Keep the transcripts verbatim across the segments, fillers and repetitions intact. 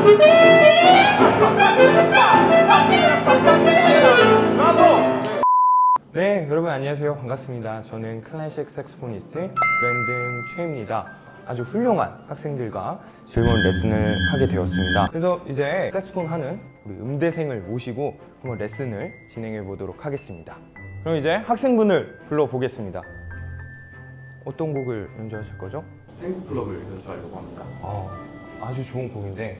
네, 여러분 안녕하세요. 반갑습니다. 저는 클래식 색소포니스트 브랜든 최입니다. 아주 훌륭한 학생들과 즐거운 레슨을 하게 되었습니다. 그래서 이제 색소폰 하는 우리 음대생을 모시고 한번 레슨을 진행해 보도록 하겠습니다. 그럼 이제 학생분을 불러보겠습니다. 어떤 곡을 연주하실 거죠? 탱고 클럽을 연주하려고 합니다. 아, 아주 좋은 곡인데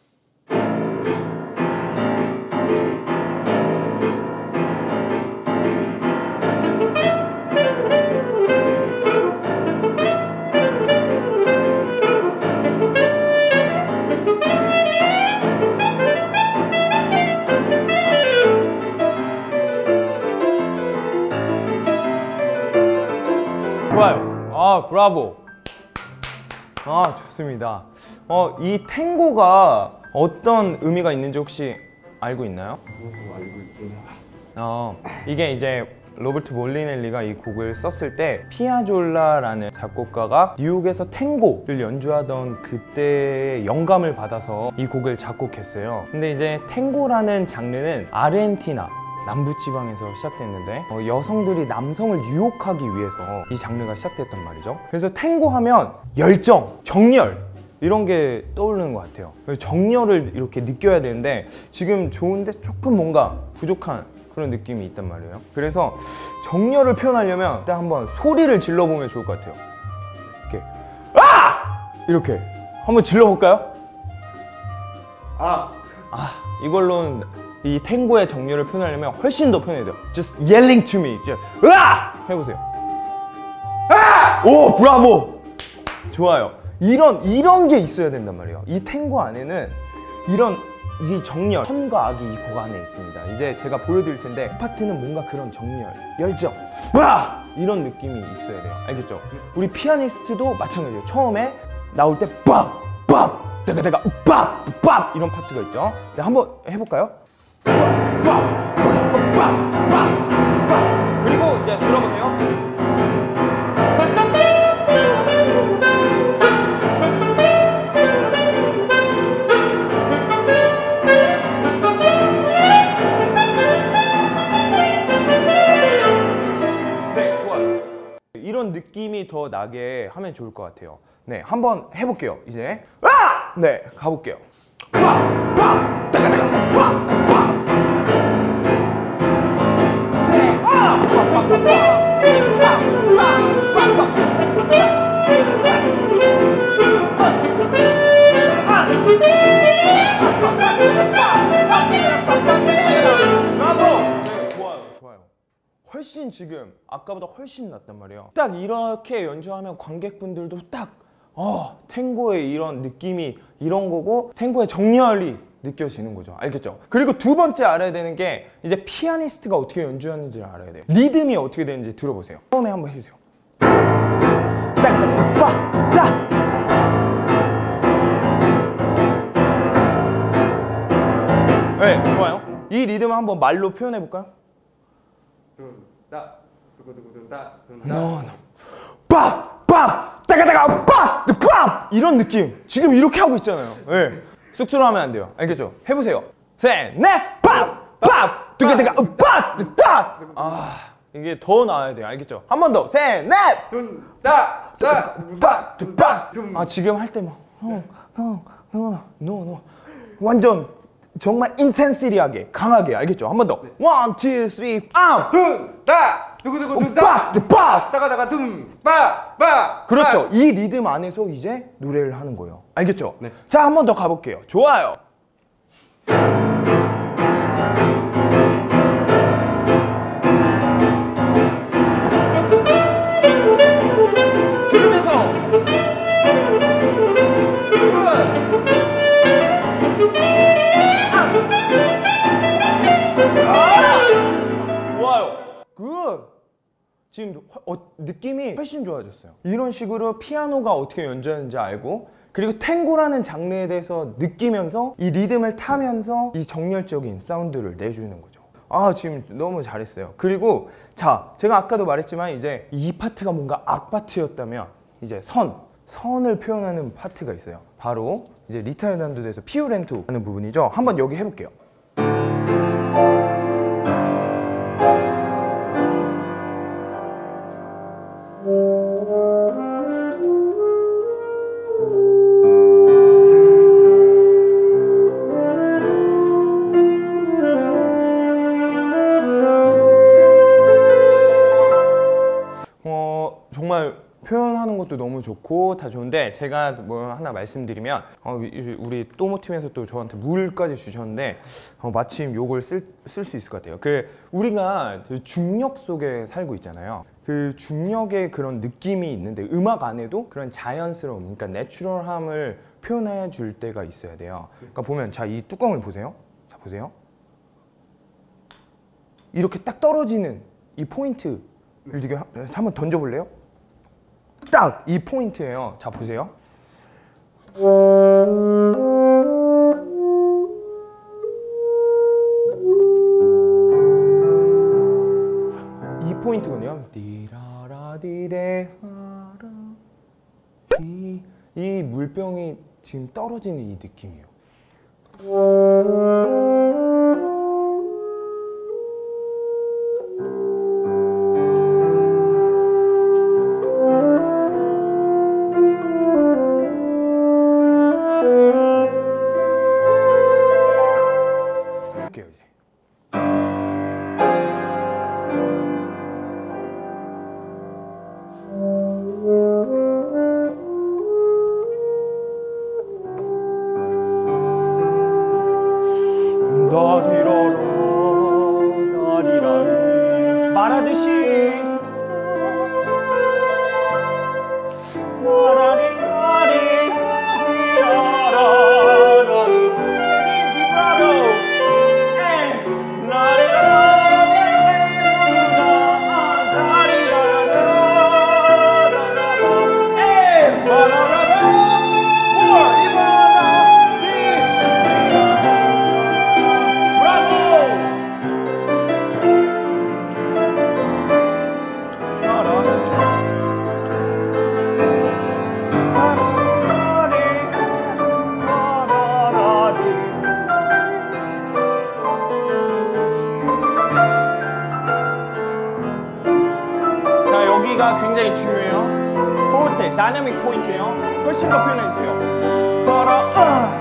좋아요. 아, 브라보. 아, 좋습니다. 어, 이 탱고가 어떤 의미가 있는지 혹시 알고 있나요? 알고 있지는 어, 이게 이제 로베르토 몰리넬리가 이 곡을 썼을 때 피아졸라라는 작곡가가 뉴욕에서 탱고를 연주하던 그때의 영감을 받아서 이 곡을 작곡했어요. 근데 이제 탱고라는 장르는 아르헨티나 남부지방에서 시작됐는데 어, 여성들이 남성을 유혹하기 위해서 이 장르가 시작됐단 말이죠. 그래서 탱고 하면 열정, 정열 이런 게 떠오르는 것 같아요. 정열을 이렇게 느껴야 되는데 지금 좋은데 조금 뭔가 부족한 그런 느낌이 있단 말이에요. 그래서 정열을 표현하려면 일단 한번 소리를 질러보면 좋을 것 같아요. 이렇게 아! 이렇게 한번 질러볼까요? 아! 아, 이걸로는 이 탱고의 정열을 표현하려면 훨씬 더 표현해야 돼요. Just yelling to me. 으아! 해보세요. 아! 오, 브라보! 좋아요. 이런, 이런 게 있어야 된단 말이에요. 이 탱고 안에는 이런 이 정열, 선과 악이 이 곡 안에 있습니다. 이제 제가 보여드릴 텐데 이 파트는 뭔가 그런 정열, 열정, 으아! 이런 느낌이 있어야 돼요. 알겠죠? 우리 피아니스트도 마찬가지예요. 처음에 나올 때 빡! 빡! 내가 내가 빡! 빡! 이런 파트가 있죠. 네, 한번 해볼까요? 그리고 이제 들어보세요. 네, 좋아요. 이런 느낌이 더 나게 하면 좋을 것 같아요. 네, 한번 해볼게요. 이제 아! 네, 가볼게요. 훨씬 지금 아까보다 훨씬 낫단 말이에요. 딱 이렇게 연주하면 관객분들도 딱 어, 탱고의 이런 느낌이 이런 거고 탱고의 정열이 느껴지는 거죠. 알겠죠? 그리고 두 번째 알아야 되는 게 이제 피아니스트가 어떻게 연주하는지를 알아야 돼요. 리듬이 어떻게 되는지 들어보세요. 처음에 한번 해주세요. 네, 좋아요. 이 리듬을 한번 말로 표현해 볼까요? 둔따 두구두구둔따 둔따 no, no. 빡! 빡! 따가따가 빡! 빡! 이런 느낌 지금 이렇게 하고 있잖아요. 네. 쑥스러워 하면 안 돼요. 알겠죠? 해보세요. 셋, 넷! 빡! 빡! 두개다가 빡! 딱! 아, 이게 더 나와야 돼요. 알겠죠? 한 번 더. 셋, 넷! 둔따 따 둔따 둔따 아, 지금 할 때 막 형, 형, 형, 노, 노. 완전 정말 인텐시리하게 강하게. 알겠죠? 한 번 더. 원, 투, 쓰리, 아! 둔따 두구두구둔따 빡! 따가다가 둔빠 빠. 그렇죠. 이 리듬 안에서 이제 노래를 하는 거예요. 알겠죠? 네. 자, 한 번 더 가볼게요. 좋아요. 들으면서 좋아요. 굿. 지금 어, 느낌이 훨씬 좋아졌어요. 이런 식으로 피아노가 어떻게 연주하는지 알고 그리고 탱고라는 장르에 대해서 느끼면서 이 리듬을 타면서 이 정열적인 사운드를 내주는 거죠. 아, 지금 너무 잘했어요. 그리고 자, 제가 아까도 말했지만 이제 이 파트가 뭔가 악 파트였다면 이제 선, 선을 표현하는 파트가 있어요. 바로 이제 리타르단도에서 피오렌토 하는 부분이죠. 한번 여기 해볼게요. 어, 정말 표현하는 것도 너무 좋고 다 좋은데 제가 뭐 하나 말씀드리면 어, 우리 또모팀에서 또 저한테 물까지 주셨는데 어, 마침 요걸 쓸 수 있을 것 같아요. 그 우리가 그 중력 속에 살고 있잖아요. 그 중력의 그런 느낌이 있는데 음악 안에도 그런 자연스러움, 그러니까 내추럴함을 표현해 줄 때가 있어야 돼요. 그러니까 보면 자, 이 뚜껑을 보세요. 자, 보세요. 이렇게 딱 떨어지는 이 포인트를 되게 한번 던져볼래요? 딱 이 포인트예요. 자, 보세요. 이 포인트거든요. 디라라디레하라 이, 이 물병이 지금 떨어지는 이 느낌이에요. 말하듯이 여기가 굉장히 중요해요. 포르테, 다이나믹 포인트예요. 훨씬 더 표현해주세요. 따라, 아.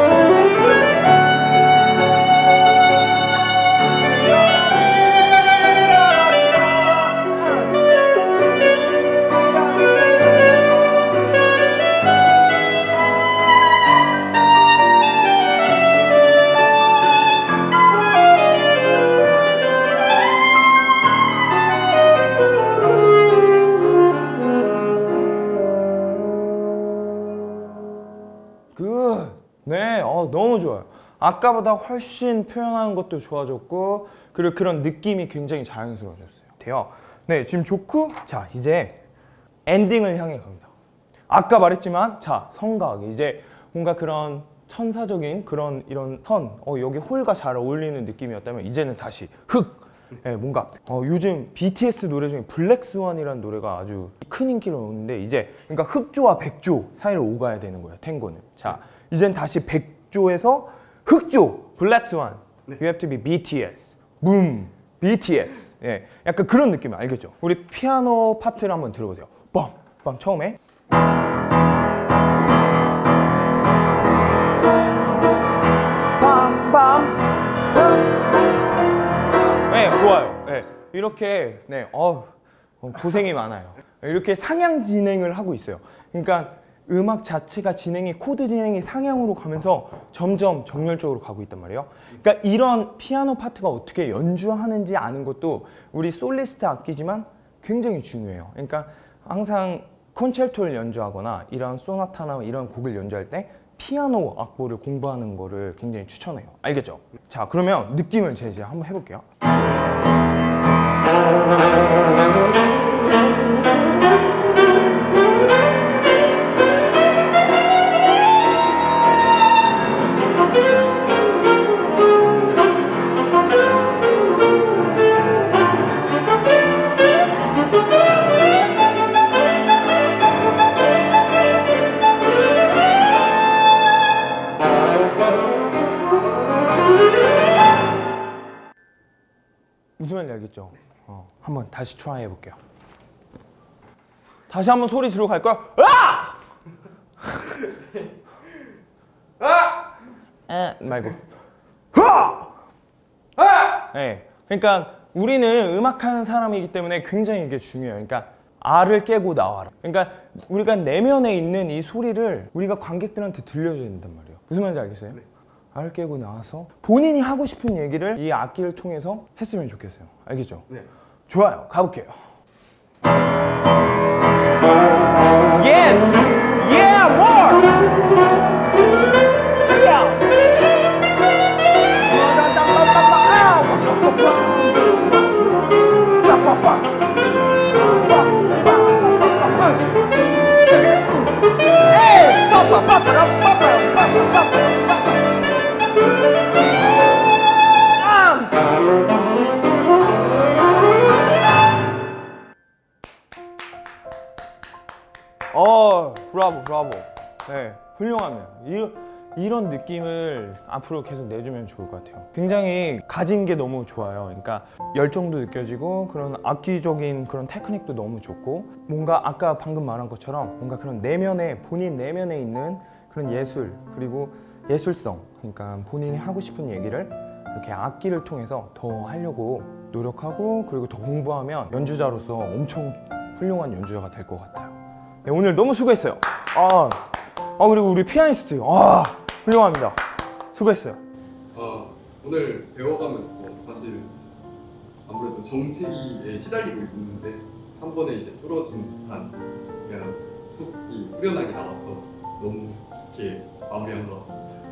굿! 네, 어, 너무 좋아요. 아까보다 훨씬 표현하는 것도 좋아졌고, 그리고 그런 느낌이 굉장히 자연스러워졌어요. 돼요. 네, 지금 좋고, 자, 이제 엔딩을 향해 갑니다. 아까 말했지만, 자, 성각. 이제 뭔가 그런 천사적인 그런 이런 선, 어, 여기 홀과 잘 어울리는 느낌이었다면, 이제는 다시 흑! 네, 뭔가 어, 요즘 비티에스 노래 중에 블랙스완이라는 노래가 아주 큰 인기를 얻는데 이제 그러니까 흑조와 백조 사이를 오가야 되는 거예요, 탱고는. 자, 이젠 다시 백조에서 흑조, 블랙스완. You have to be 비티에스. 붐, 비티에스. 예, 약간 그런 느낌 알겠죠? 우리 피아노 파트를 한번 들어보세요. 빰, 빰 처음에. 빰, 빰. 네, 좋아요. 네, 이렇게 네, 어, 고생이 많아요. 이렇게 상향 진행을 하고 있어요. 그러니까 음악 자체가 진행이 코드 진행이 상향으로 가면서 점점 정열적으로 가고 있단 말이에요. 그러니까 이런 피아노 파트가 어떻게 연주하는지 아는 것도 우리 솔리스트 악기지만 굉장히 중요해요. 그러니까 항상 콘체르토를 연주하거나 이런 소나타나 이런 곡을 연주할 때 피아노 악보를 공부하는 거를 굉장히 추천해요. 알겠죠? 자, 그러면 느낌을 제가 이제 한번 해볼게요. 무슨 말인지 알겠죠? 어, 한번 다시 트라이 해볼게요. 다시 한번 소리 지르고 갈 거야. 아! 아! 에 말고. 하! 아! 네. 그러니까 우리는 음악하는 사람이기 때문에 굉장히 이게 중요해요. 그러니까 알을 깨고 나와라. 그러니까 우리가 내면에 있는 이 소리를 우리가 관객들한테 들려줘야 된단 말이에요. 무슨 말인지 알겠어요? 네. 알을 깨고 나와서 본인이 하고 싶은 얘기를 이 악기를 통해서 했으면 좋겠어요. 알겠죠? 네. 좋아요. 가볼게요. Yes! Yeah! More! Yeah! 어, 브라보, 브라보. 네, 훌륭합니다. 이런, 이런 느낌을 앞으로 계속 내주면 좋을 것 같아요. 굉장히 가진 게 너무 좋아요. 그러니까 열정도 느껴지고 그런 악기적인 그런 테크닉도 너무 좋고 뭔가 아까 방금 말한 것처럼 뭔가 그런 내면에, 본인 내면에 있는 그런 예술 그리고 예술성, 그러니까 본인이 하고 싶은 얘기를 이렇게 악기를 통해서 더 하려고 노력하고 그리고 더 공부하면 연주자로서 엄청 훌륭한 연주자가 될 것 같아요. 네, 오늘 너무 수고했어요. 아, 아 그리고 우리 피아니스트, 아 훌륭합니다. 수고했어요. 어, 오늘 배워가면서 사실 이제 아무래도 정체기에 시달리고 있는데 한 번에 이제 뚫어준 듯한 그냥 속이 후련하게 나와서 너무 좋게 마무리한 것 같습니다.